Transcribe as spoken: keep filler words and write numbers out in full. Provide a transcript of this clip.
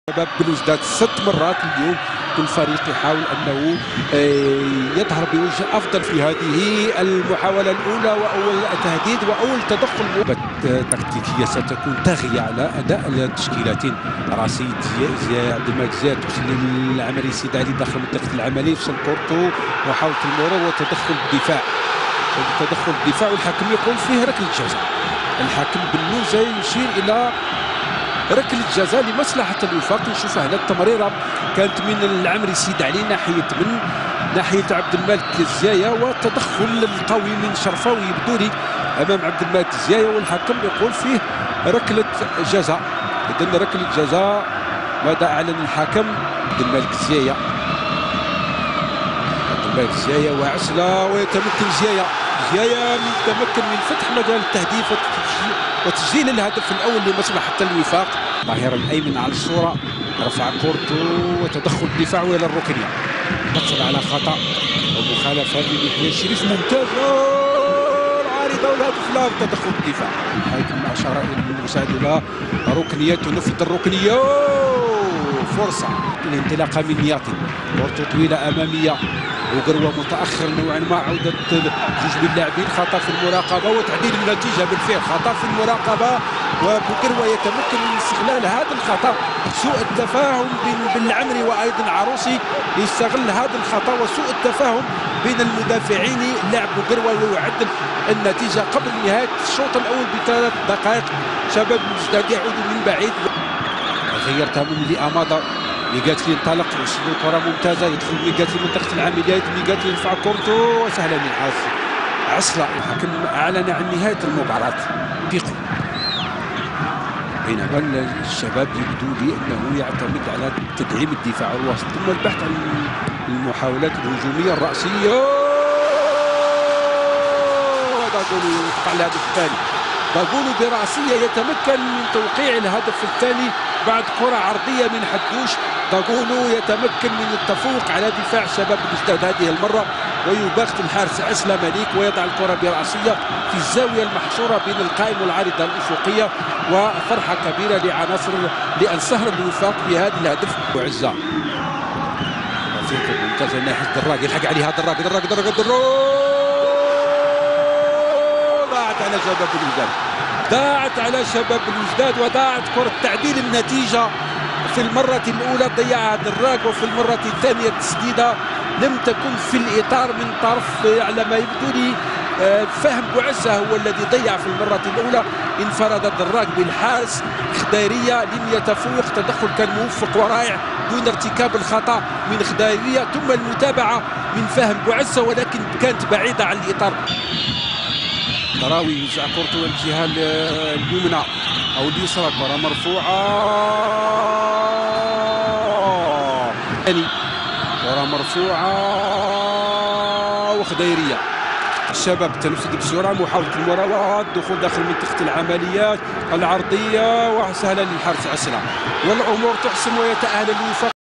شباب بلوزداد ست مرات اليوم كل فريق يحاول انه يظهر بوجه افضل في هذه المحاوله الاولى واول تهديد واول تدخل تكتيكيه ستكون طاغيه على اداء التشكيلتين. رصيد زي عبد الملك زياد توصل للعملي سيد علي داخل منطقه العملي يفصل كورتو وحاول المرور وتدخل الدفاع تدخل الدفاع والحكم يقول فيه ركله جزاء. الحكم بنوزه يشير الى ركله جزاء لمصلحه الوفاق. نشوف هنا التمريره كانت من العمري سيد علي ناحيه من ناحيه عبد الملك الزايا والتدخل القوي من شرفاوي بدوري امام عبد الملك الزايا والحكم يقول فيه ركله جزاء. اذا ركله جزاء ماذا اعلن الحكم؟ عبد الملك الزايا عبد الملك الزايا وعسله ويتمكن زايا زايا يتمكن من فتح مجال التهديف وتسجيل الهدف الاول لمصلحه الوفاق. ظاهر الايمن على الصوره رفع كورتو وتدخل الدفاع الى الركنيه تحصل على خطا ومخالفه ليحيى الشريف ممتازه العارضه والهدف لا تدخل الدفاع. الحكم اشار الى المساعد الى ركنيه تنفذ الركنيه فرصه الانطلاقه من نياطي كورتو طويله اماميه وقروه متاخر نوعا ما عوده جوج من اللاعبين خطا في المراقبه وتعديل النتيجه بالفعل خطا في المراقبه وبقروه يتمكن من استغلال هذا الخطا سوء التفاهم بين بن العمري وايضا عروسي يستغل هذا الخطا وسوء التفاهم بين المدافعين لاعب بقروه ويعدل النتيجه قبل نهايه الشوط الاول بثلاث دقائق. شباب بلوزداد يعود من بعيد غير تماما لامادا ميغاتلي ينطلق وصل الكره ممتازه يدخل ميغاتلي منطقه العمليات ميغاتلي يرفع كورتو وسهلا للحظ عسله. الحكم اعلن عن نهايه المباراه دقيقه بينما الشباب يبدو لي انه يعتمد على تدعيم الدفاع الوسط ثم البحث عن المحاولات الهجوميه الراسيه داغولو يقطع الهدف الثاني. داغولو براسيه يتمكن من توقيع الهدف الثاني بعد كره عرضيه من حدوش. داغولو يتمكن من التفوق على دفاع شباب بلوزداد هذه المره ويباغت الحارس عسله مليك ويضع الكره براسيه في الزاويه المحصوره بين القائم والعارضه الافقيه وفرحه كبيره لعناصر لانصار الوفاق بهذا الهدف. وعزه ممتازه ناحيه دراج يلحق عليها دراج دراج دراج دراج ضاعت على شباب بلوزداد ضاعت على شباب بلوزداد وضاعت كره تعديل النتيجه. في المرة الأولى ضيعها دراج وفي المرة الثانية التسديدة لم تكن في الإطار من طرف على ما يبدو لي فهم بوعزة هو الذي ضيع في المرة الأولى. انفرد دراج بالحارس خضيرية لم يتفوق تدخل كان موفق ورائع دون ارتكاب الخطأ من خضيرية ثم المتابعة من فهم بوعزة ولكن كانت بعيدة عن الإطار. طراوي يوزع كورته الجهة اليمنى أو اليسرى كرة مرفوعة ثاني كرة مرفوعة وخضيرية. الشباب تنفذ بسرعة محاولة المراوغة الدخول داخل منطقة العمليات العرضية وسهلة للحارس عسلة والأمور تحسم ويتأهل الوفاق.